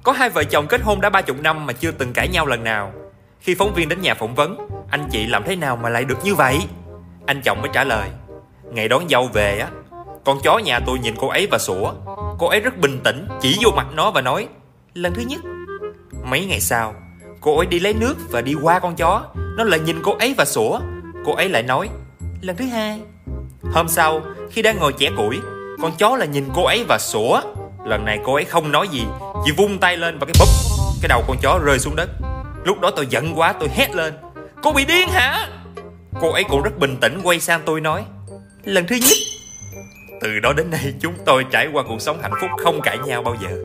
Có hai vợ chồng kết hôn đã 30 năm mà chưa từng cãi nhau lần nào. Khi phóng viên đến nhà phỏng vấn, anh chị làm thế nào mà lại được như vậy? Anh chồng mới trả lời: ngày đón dâu về á, con chó nhà tôi nhìn cô ấy và sủa. Cô ấy rất bình tĩnh chỉ vô mặt nó và nói: lần thứ nhất. Mấy ngày sau, cô ấy đi lấy nước và đi qua con chó, nó lại nhìn cô ấy và sủa. Cô ấy lại nói: lần thứ hai. Hôm sau, khi đang ngồi chẻ củi, con chó lại nhìn cô ấy và sủa. Lần này cô ấy không nói gì, chỉ vung tay lên và cái búp, cái đầu con chó rơi xuống đất. Lúc đó tôi giận quá, tôi hét lên: cô bị điên hả? Cô ấy cũng rất bình tĩnh quay sang tôi nói: lần thứ nhất. Từ đó đến nay chúng tôi trải qua cuộc sống hạnh phúc không cãi nhau bao giờ.